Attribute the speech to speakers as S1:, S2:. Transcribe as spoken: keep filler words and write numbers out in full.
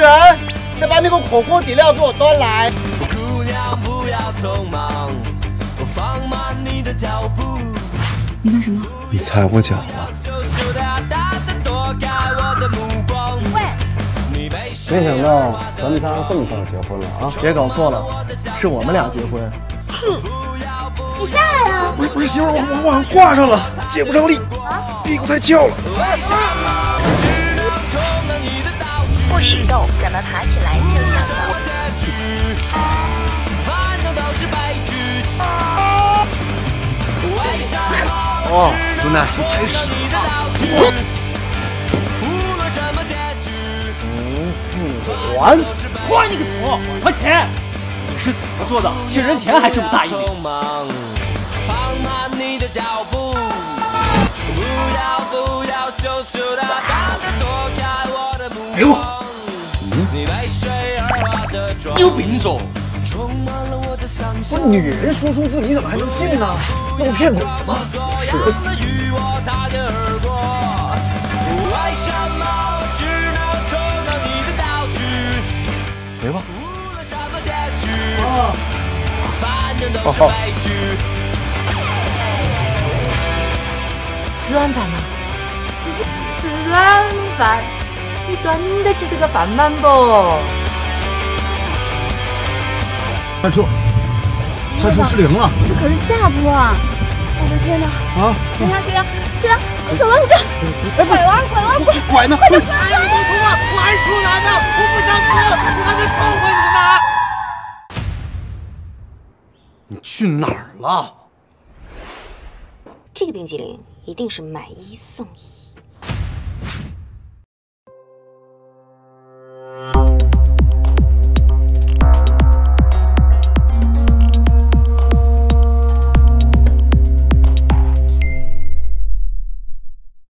S1: 人，再把那个火锅底料给我端来。
S2: 姑娘不要匆忙，放慢你的脚步。
S3: 你干什么？
S4: 你踩我脚了。
S3: 喂。
S5: 没想到咱们仨这么快就结婚了啊！
S1: 别搞错了，是我们俩结婚。
S3: 哼，你下来啊！
S4: 不是不是，媳妇，我我往上挂上了，借不上力，屁股太翘了。
S3: 不许动，怎么爬起来就想到。
S4: 哦，朱奈，你踩屎了！
S5: 还
S6: 还你个头！还钱！你是怎么做到欠人钱还这么大义理？给我！嗯，你有病说！
S4: 我女人说出自己怎么还能信呢？那不骗鬼吗？是。没吧？
S2: 哦，
S4: 哦，
S7: 吃软饭吗？吃软饭，你端得起这个饭碗不？
S4: 下车，下车失灵了。
S3: 这可是下坡啊！我的天哪！
S4: 啊！
S3: 水呀水呀水呀！走了走了！拐弯拐弯拐！
S4: 拐呢？
S3: 快点！
S1: 哎呀，走头啊！我还处男呢，我不想死，我还没碰过你呢。
S4: 你去哪儿了？
S7: 这个冰激凌一定是买一送一。